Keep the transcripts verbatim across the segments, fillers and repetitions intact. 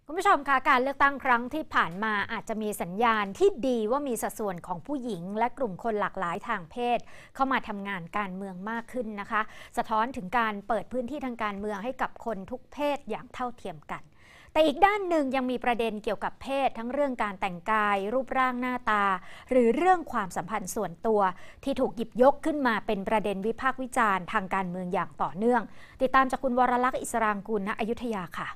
คุณผู้ชมคะการเลือกตั้งครั้งที่ผ่านมาอาจจะมีสัญญาณที่ดีว่ามีสัดส่วนของผู้หญิงและกลุ่มคนหลากหลายทางเพศเข้ามาทำงานการเมืองมากขึ้นนะคะสะท้อนถึงการเปิดพื้นที่ทางการเมืองให้กับคนทุกเพศอย่างเท่าเทียมกันแต่อีกด้านหนึ่งยังมีประเด็นเกี่ยวกับเพศทั้งเรื่องการแต่งกายรูปร่างหน้าตาหรือเรื่องความสัมพันธ์ส่วนตัวที่ถูกหยิบยกขึ้นมาเป็นประเด็นวิพากษ์วิจารณ์ทางการเมืองอย่างต่อเนื่องติดตามจากคุณวรลักษณ์อิสรางกูลณอยุธยาค่ะ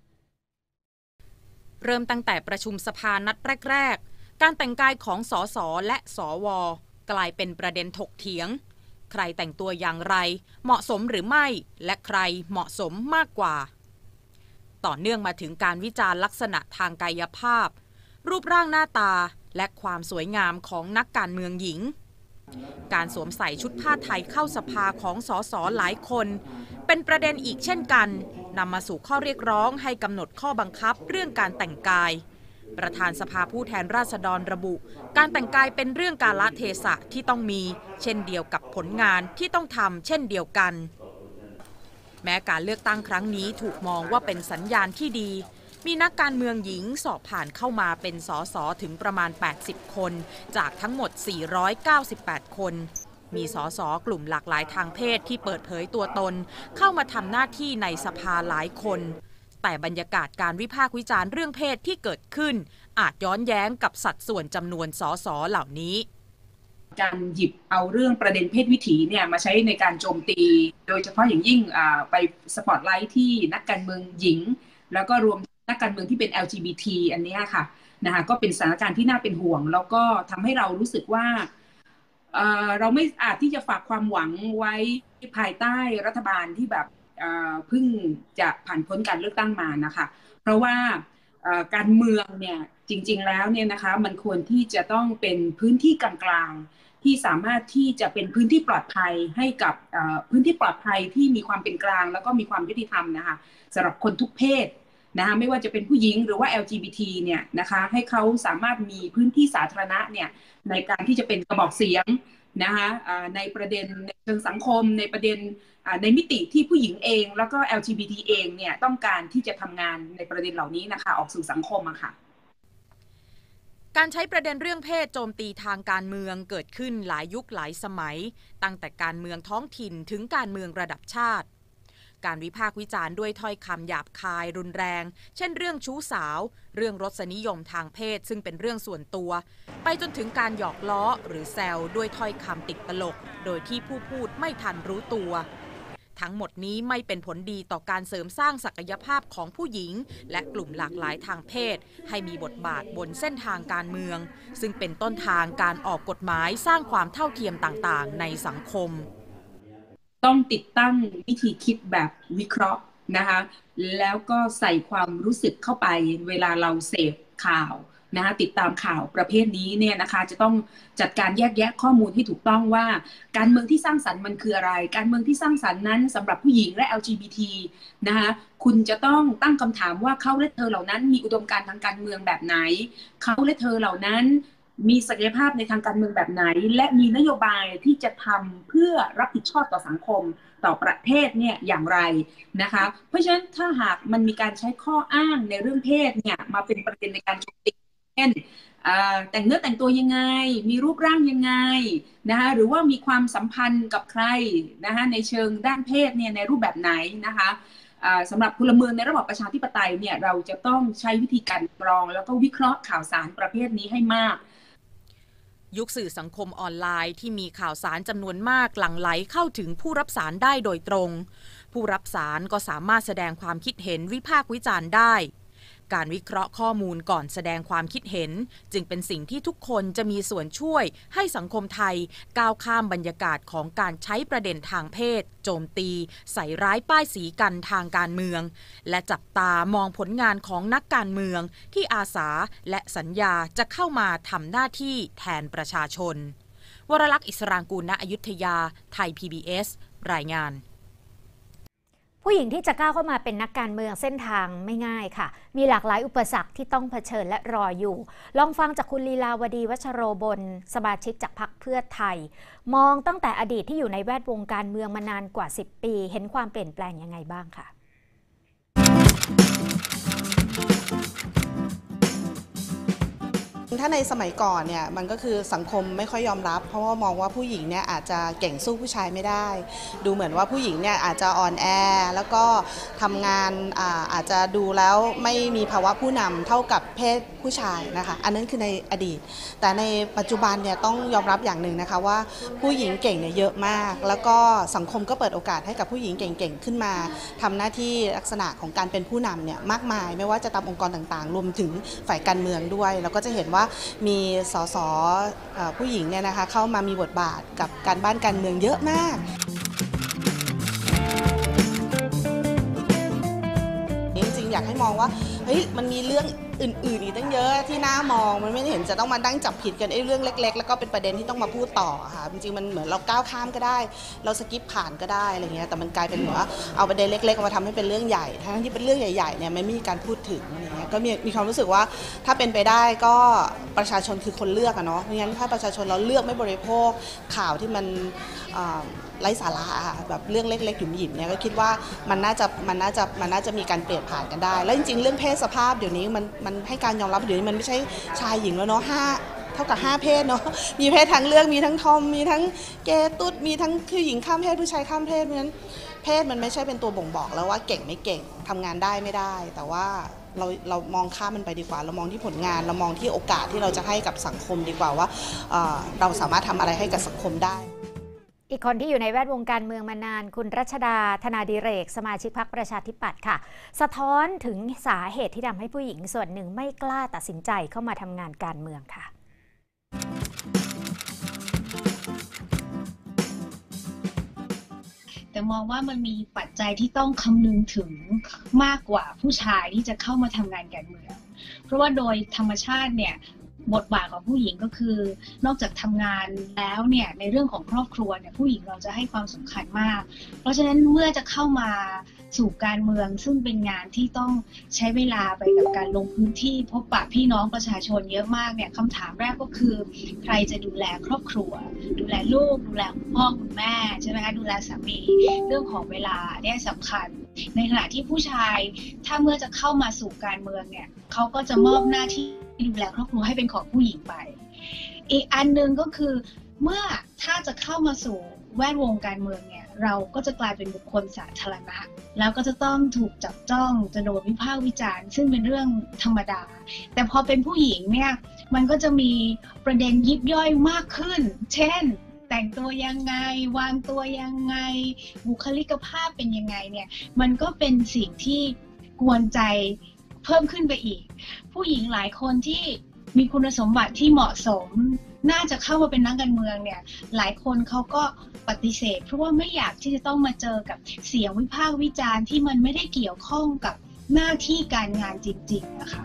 เริ่มตั้งแต่ประชุมสภานัดแรกๆการแต่งกายของสสและสวกลายเป็นประเด็นถกเถียงใครแต่งตัวอย่างไรเหมาะสมหรือไม่และใครเหมาะสมมากกว่าต่อเนื่องมาถึงการวิจารณ์ลักษณะทางกายภาพรูปร่างหน้าตาและความสวยงามของนักการเมืองหญิงการสวมใส่ชุดผ้าไทยเข้าสภาของสสหลายคนเป็นประเด็นอีกเช่นกันนำมาสู่ข้อเรียกร้องให้กำหนดข้อบังคับเรื่องการแต่งกายประธานสภาผู้แทนราษฎรระบุการแต่งกายเป็นเรื่องกาลเทศะที่ต้องมีเช่นเดียวกับผลงานที่ต้องทำเช่นเดียวกันแม้การเลือกตั้งครั้งนี้ถูกมองว่าเป็นสัญญาณที่ดีมีนักการเมืองหญิงสอบผ่านเข้ามาเป็นสสถึงประมาณแปดสิบคนจากทั้งหมดสี่ร้อยเก้าสิบแปดคนมีสสกลุ่มหลากหลายทางเพศที่เปิดเผยตัวตนเข้ามาทำหน้าที่ในสภาหลายคนแต่บรรยากาศการวิพากษ์วิจารณ์เรื่องเพศที่เกิดขึ้นอาจย้อนแย้งกับสัดส่วนจำนวนสสเหล่านี้การหยิบเอาเรื่องประเด็นเพศวิถีเนี่ยมาใช้ในการโจมตีโดยเฉพาะอย่างยิ่งไปสปอตไลท์ที่นักการเมืองหญิงแล้วก็รวมนักการเมืองที่เป็น แอล จี บี ที อันนี้ค่ะนะคะก็เป็นสถานการณ์ที่น่าเป็นห่วงแล้วก็ทำให้เรารู้สึกว่าเอ่อเราไม่อาจที่จะฝากความหวังไว้ภายใต้รัฐบาลที่แบบเพิ่งจะผ่านพ้นการเลือกตั้งมานะคะเพราะว่าการเมืองเนี่ยจริงๆแล้วเนี่ยนะคะมันควรที่จะต้องเป็นพื้นที่กลางๆที่สามารถที่จะเป็นพื้นที่ปลอดภัยให้กับพื้นที่ปลอดภัยที่มีความเป็นกลางแล้วก็มีความยุติธรรมนะคะสำหรับคนทุกเพศนะคะไม่ว่าจะเป็นผู้หญิงหรือว่า แอล จี บี ที เนี่ยนะคะให้เขาสามารถมีพื้นที่สาธารณะเนี่ยในการที่จะเป็นกระบอกเสียงนะคะในประเด็นในเชิงสังคมในประเด็นในมิติที่ผู้หญิงเองแล้วก็ แอล จี บี ที เองเนี่ยต้องการที่จะทำงานในประเด็นเหล่านี้นะคะออกสู่สังคมอะค่ะการใช้ประเด็นเรื่องเพศโจมตีทางการเมืองเกิดขึ้นหลายยุคหลายสมัยตั้งแต่การเมืองท้องถิ่นถึงการเมืองระดับชาติการวิพากษ์วิจารณ์ด้วยถ้อยคำหยาบคายรุนแรงเช่นเรื่องชู้สาวเรื่องรสนิยมทางเพศซึ่งเป็นเรื่องส่วนตัวไปจนถึงการหยอกล้อหรือแซวด้วยถ้อยคำติดตลกโดยที่ผู้พูดไม่ทันรู้ตัวทั้งหมดนี้ไม่เป็นผลดีต่อการเสริมสร้างศักยภาพของผู้หญิงและกลุ่มหลากหลายทางเพศให้มีบทบาทบนเส้นทางการเมืองซึ่งเป็นต้นทางการออกกฎหมายสร้างความเท่าเทียมต่างๆในสังคมต้องติดตั้งวิธีคิดแบบวิเคราะห์นะคะแล้วก็ใส่ความรู้สึกเข้าไปเวลาเราเสพข่าวนะคะติดตามข่าวประเภทนี้เนี่ยนะคะจะต้องจัดการแยกแยะข้อมูลที่ถูกต้องว่าการเมืองที่สร้างสรรค์มันคืออะไรการเมืองที่สร้างสรรค์นั้นสำหรับผู้หญิงและ แอล จี บี ที นะคะคุณจะต้องตั้งคำถามว่าเขาและเธอเหล่านั้นมีอุดมการณ์ทางการเมืองแบบไหนเขาและเธอเหล่านั้นมีศักยภาพในทางการเมืองแบบไหนและมีนโยบายที่จะทำเพื่อรับผิดชอบต่อสังคมต่อประเทศเนี่ยอย่างไรนะคะเพราะฉะนั้นถ้าหากมันมีการใช้ข้ออ้างในเรื่องเพศเนี่ยมาเป็นประเด็นในการโจมตีเช่นแต่งเนื้อแต่งตัวยังไงมีรูปร่างยังไงนะคะหรือว่ามีความสัมพันธ์กับใครนะคะในเชิงด้านเพศเนี่ยในรูปแบบไหนนะคะสำหรับพลเมืองในระบอบประชาธิปไตยเนี่ยเราจะต้องใช้วิธีการกรองแล้วก็วิเคราะห์ข่าวสารประเภทนี้ให้มากยุคสื่อสังคมออนไลน์ที่มีข่าวสารจำนวนมากหลั่งไหลเข้าถึงผู้รับสารได้โดยตรงผู้รับสารก็สามารถแสดงความคิดเห็นวิพากษ์วิจารณ์ได้การวิเคราะห์ข้อมูลก่อนแสดงความคิดเห็นจึงเป็นสิ่งที่ทุกคนจะมีส่วนช่วยให้สังคมไทยก้าวข้ามบรรยากาศของการใช้ประเด็นทางเพศโจมตีใส่ร้ายป้ายสีกันทางการเมืองและจับตามองผลงานของนักการเมืองที่อาสาและสัญญาจะเข้ามาทำหน้าที่แทนประชาชนวรลักษณ์อิสรางกูลณอยุธยาไทย พี บี เอส รายงานผู้หญิงที่จะก้าวเข้ามาเป็นนักการเมืองเส้นทางไม่ง่ายค่ะมีหลากหลายอุปสรรคที่ต้องเผชิญและรออยู่ลองฟังจากคุณลีลาวดีวัชโรบลสมาชิกจากพรรคเพื่อไทยมองตั้งแต่อดีตที่อยู่ในแวดวงการเมืองมานานกว่าสิบปีเห็นความเปลี่ยนแปลงยังไงบ้างค่ะถ้าในสมัยก่อนเนี่ยมันก็คือสังคมไม่ค่อยยอมรับเพราะว่ามองว่าผู้หญิงเนี่ยอาจจะเก่งสู้ผู้ชายไม่ได้ดูเหมือนว่าผู้หญิงเนี่ยอาจจะอ่อนแอแล้วก็ทำงาน อาอาจจะดูแล้วไม่มีภาวะผู้นำเท่ากับเพศผู้ชายนะคะอันนั้นคือในอดีตแต่ในปัจจุบันเนี่ยต้องยอมรับอย่างหนึ่งนะคะว่าผู้หญิงเก่งเนี่ยเยอะมากแล้วก็สังคมก็เปิดโอกาสให้กับผู้หญิงเก่งๆขึ้นมาทำหน้าที่ลักษณะของการเป็นผู้นำเนี่ยมากมายไม่ว่าจะตามองค์กรต่างๆรวมถึงฝ่ายการเมืองด้วยแล้วก็จะเห็นว่ามีสสผู้หญิงเนี่ยนะคะเข้ามามีบทบาทกับการบ้านการเมืองเยอะมากจริงๆอยากให้มองว่าเฮ้ยมันมีเรื่องอื่นๆอีกตั้งเยอะที่น่ามองมันไม่เห็นจะต้องมาดั้งจับผิดกันไอ้เรื่องเล็กๆแล้วก็เป็นประเด็นที่ต้องมาพูดต่อค่ะจริงๆมันเหมือนเราก้าวข้ามก็ได้เราสกิปผ่านก็ได้อะไรเงี้ยแต่มันกลายเป็นเหมือนว่าเอาประเด็นเล็กๆมาทำให้เป็นเรื่องใหญ่ทั้งที่เป็นเรื่องใหญ่ๆเนี่ยไม่มีการพูดถึงอะไรเงี้ยก็มีมีความรู้สึกว่าถ้าเป็นไปได้ก็ประชาชนคือคนเลือกอะเนาะเพราะงั้นถ้าประชาชนเราเลือกไม่บริโภคข่าวที่มันไร้สาระค่ะแบบเรื่องเล็กๆหยุ่มหยิมเนี่ยก็คิดว่ามันน่าจะมันน่าจะมันน่าจะมีการเปลี่ยนผ่านกันได้แล้วจริงๆเรื่องเพศสภาพเดี๋ยวนี้มันมันให้การยอมรับเดี๋ยวนี้มันไม่ใช่ชายหญิงแล้วเนาะห้าเท่ากับห้าเพศเนาะมีเพศทั้งเรื่องมีทั้งทอมมีทั้งเกย์ตุ๊ดมีทั้งผู้หญิงข้ามเพศผู้ชายข้ามเพศเพราะฉะนั้นเพศมันไม่ใช่เป็นตัวบ่งบอกแล้วว่าเก่งไม่เก่งทำงานได้ไม่ได้แต่ว่าเราเรามองข้ามมันไปดีกว่าเรามองที่ผลงานเรามองที่โอกาสที่เราจะให้กับสังคมดีกว่าว่าเราสามารถทำอะไรให้กับสังคมได้อีกคนที่อยู่ในแวดวงการเมืองมานานคุณรัชดาธนาดิเรกสมาชิกพรรคประชาธิปัตย์ค่ะสะท้อนถึงสาเหตุที่ทำให้ผู้หญิงส่วนหนึ่งไม่กล้าตัดสินใจเข้ามาทำงานการเมืองค่ะแต่มองว่ามันมีปัจจัยที่ต้องคำนึงถึงมากกว่าผู้ชายที่จะเข้ามาทำงานการเมืองเพราะว่าโดยธรรมชาติเนี่ยบทบาทของผู้หญิงก็คือนอกจากทำงานแล้วเนี่ยในเรื่องของครอบครัวเนี่ยผู้หญิงเราจะให้ความสำคัญมากเพราะฉะนั้นเมื่อจะเข้ามาสู่การเมืองซึ่งเป็นงานที่ต้องใช้เวลาไปกับการลงพื้นที่พบปะพี่น้องประชาชนเยอะมากเนี่ยคำถามแรกก็คือใครจะดูแลครอบครัวดูแลลูกดูแลคุณพ่อคุณแม่ใช่ไหมคะดูแลสามีเรื่องของเวลาเนี่ยสำคัญในขณะที่ผู้ชายถ้าเมื่อจะเข้ามาสู่การเมืองเนี่ยเขาก็จะมอบหน้าที่ดูแลครอบครัวให้เป็นของผู้หญิงไปอีกอันนึงก็คือเมื่อถ้าจะเข้ามาสู่แวดวงการเมืองเนี่ยเราก็จะกลายเป็นบุคคลสาธารณะแล้วก็จะต้องถูกจับจ้องจะโดนวิพากษ์วิจารณ์ซึ่งเป็นเรื่องธรรมดาแต่พอเป็นผู้หญิงเนี่ยมันก็จะมีประเด็นยิบย่อยมากขึ้นเช่นแต่งตัวยังไงวางตัวยังไงบุคลิกภาพเป็นยังไงเนี่ยมันก็เป็นสิ่งที่กวนใจเพิ่มขึ้นไปอีกผู้หญิงหลายคนที่มีคุณสมบัติที่เหมาะสมน่าจะเข้ามาเป็นนักการเมืองเนี่ยหลายคนเขาก็ปฏิเสธเพราะว่าไม่อยากที่จะต้องมาเจอกับเสียงวิพากษ์วิจารณ์ที่มันไม่ได้เกี่ยวข้องกับหน้าที่การงานจริงๆนะคะ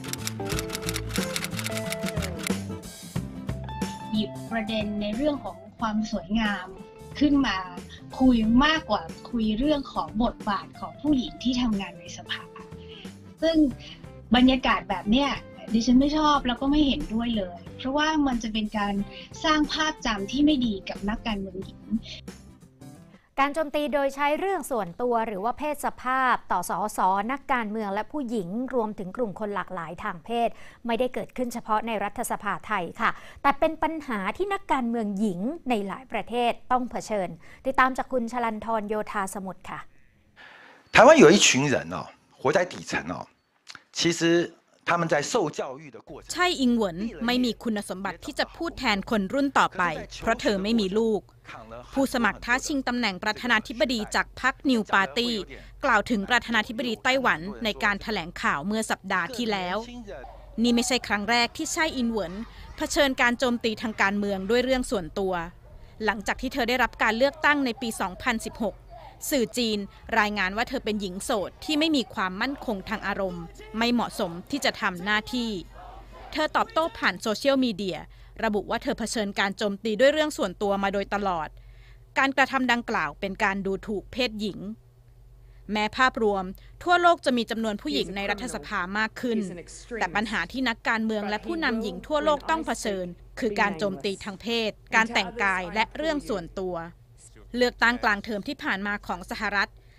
หยิบประเด็นในเรื่องของความสวยงามขึ้นมาคุยมากกว่าคุยเรื่องของบทบาทของผู้หญิงที่ทำงานในสภาซึ่งบรรยากาศแบบเนี้ยดิฉันไม่ชอบแล้วก็ไม่เห็นด้วยเลยเพราะว่ามันจะเป็นการสร้างภาพจำที่ไม่ดีกับนักการเมืองหญิงการโจมตีโดยใช้เรื่องส่วนตัวหรือว่าเพศสภาพต่อสสนักการเมืองและผู้หญิงรวมถึงกลุ่มคนหลากหลายทางเพศไม่ได้เกิดขึ้นเฉพาะในรัฐสภาไทยค่ะแต่เป็นปัญหาที่นักการเมืองหญิงในหลายประเทศต้องเผชิญติดตามจากคุณชลันทรโยธาสมุทรค่ะ台湾有一群人哦活在底层哦其实他们在受教育的过程ใช่อิงเหวินไม่มีคุณสมบัติที่จะพูดแทนคนรุ่นต่อไปเพราะเธอไม่มีลูกผู้สมัครท้าชิงตำแหน่งประธานาธิบดีจากพรรคนิวปาร์ตี้กล่าวถึงประธานาธิบดีไต้หวันในการแถลงข่าวเมื่อสัปดาห์ที่แล้วนี่ไม่ใช่ครั้งแรกที่ใช่อิงเหวินเผชิญการโจมตีทางการเมืองด้วยเรื่องส่วนตัวหลังจากที่เธอได้รับการเลือกตั้งในปี สองพันสิบหกสื่อจีนรายงานว่าเธอเป็นหญิงโสดที่ไม่มีความมั่นคงทางอารมณ์ไม่เหมาะสมที่จะทำหน้าที่เธอตอบโต้ผ่านโซเชียลมีเดียระบุว่าเธอเผชิญการโจมตีด้วยเรื่องส่วนตัวมาโดยตลอดการกระทำดังกล่าวเป็นการดูถูกเพศหญิงแม้ภาพรวมทั่วโลกจะมีจำนวนผู้หญิงในรัฐสภามากขึ้นแต่ปัญหาที่นักการเมืองและผู้นำหญิงทั่วโลกต้องเผชิญคือการโจมตีทางเพศการแต่งกายและเรื่องส่วนตัวเลือกตั้งกลางเทอมที่ผ่านมาของสหรัฐ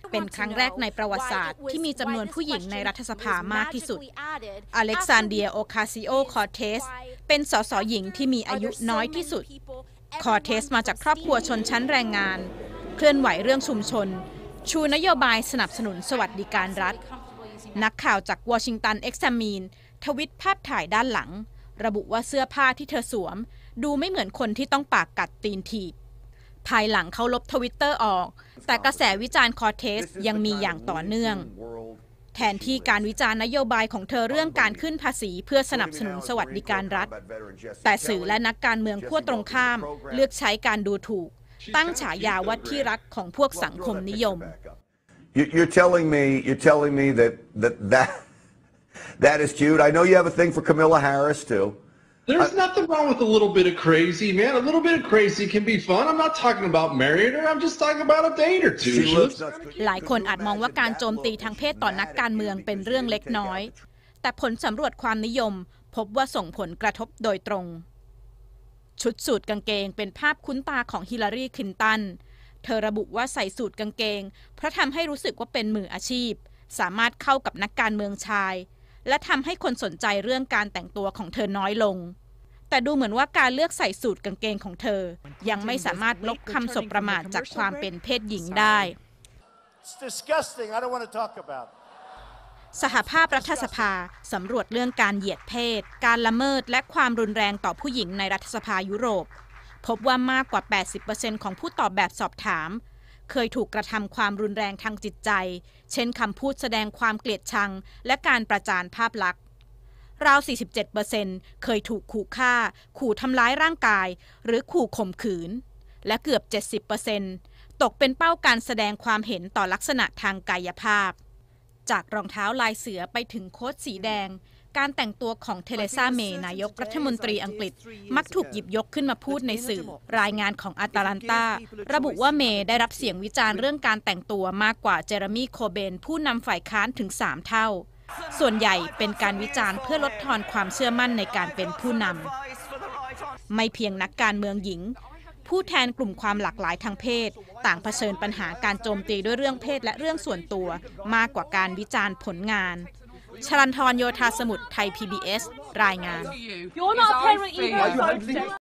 เป็นครั้งแรกในประวัติศาสตร์ที่มีจำนวนผู้หญิงในรัฐสภามากที่สุดอเล็กซานเดียโอคาซิโอคอร์เทสเป็นสสหญิงที่มีอายุน้อยที่สุดคอร์เทสมาจากครอบครัวชนชั้นแรงงานเคลื่อนไหวเรื่องชุมชนชูนโยบายสนับสนุนสวัสดิการรัฐนักข่าวจากวอชิงตันเอ็กซามีนทวิตภาพถ่ายด้านหลังระบุว่าเสื้อผ้าที่เธอสวมดูไม่เหมือนคนที่ต้องปากกัดตีนถีบภายหลังเขาลบทวิตเตอร์ออกแต่กระแสวิจารณ์คอร์เทสยังมีอย่างต่อเนื่องแทนที่การวิจารณ์นโยบายของเธอเรื่องการขึ้นภาษีเพื่อสนับสนุนสวัสดิการรัฐแต่สื่อและนักการเมืองขั้วตรงข้ามเลือกใช้การดูถูกตั้งฉายาว่าที่รักของพวกสังคมนิยม You're telling me you're telling me that that that that is cute. I know you have a thing for Kamala Harris too. There's nothing wrong with a little bit of crazy, man. A little bit of crazy can be fun. I'm not talking about marrying her. I'm just talking about a date or two. หลายคนอาจมองว่าการโจมตีทางเพศต่อนักการเมืองเป็นเรื่องเล็กน้อยแต่ผลสำรวจความนิยมพบว่าส่งผลกระทบโดยตรงชุดสูทกางเกงเป็นภาพคุ้นตาของฮิลลารีคลินตันเธอระบุว่าใส่สูทกางเกงเพราะทำให้รู้สึกว่าเป็นมืออาชีพสามารถเข้ากับนักการเมืองชายและทำให้คนสนใจเรื่องการแต่งตัวของเธอน้อยลงแต่ดูเหมือนว่าการเลือกใส่สูทกางเกงของเธอยังไม่สามารถลบคำสบประมาทจากความเป็นเพศหญิงได้สหภาพรัฐสภาสำรวจเรื่องการเหยียดเพศการละเมิดและความรุนแรงต่อผู้หญิงในรัฐสภายุโรปพบว่ามากกว่า แปดสิบเปอร์เซ็นต์ ของผู้ตอบแบบสอบถามเคยถูกกระทำความรุนแรงทางจิตใจเช่นคำพูดแสดงความเกลียดชังและการประจานภาพลักษณ์ราว สี่สิบเจ็ดเปอร์เซ็นต์ เคยถูกขู่ฆ่าขู่ทำร้ายร่างกายหรือขู่ข่มขืนและเกือบ เจ็ดสิบเปอร์เซ็นต์ ตกเป็นเป้าการแสดงความเห็นต่อลักษณะทางกายภาพจากรองเท้าลายเสือไปถึงโค้ทสีแดงการแต่งตัวของเทเรซาเมย์นายกรัฐมนตรีอังกฤษมักถูกหยิบยกขึ้นมาพูดในสื่อรายงานของอัตแลนตาระบุว่าเมย์ได้รับเสียงวิจารณ์เรื่องการแต่งตัวมากกว่าเจเรมีโคเบนผู้นำฝ่ายค้านถึงสามเท่าส่วนใหญ่เป็นการวิจารณ์เพื่อลดทอนความเชื่อมั่นในการเป็นผู้นำไม่เพียงนักการเมืองหญิงผู้แทนกลุ่มความหลากหลายทางเพศต่างเผชิญปัญหาการโจมตีด้วยเรื่องเพศและเรื่องส่วนตัวมากกว่าการวิจารณ์ผลงานชลันทรโยธาสมุทรไทย พี บี เอส รายงาน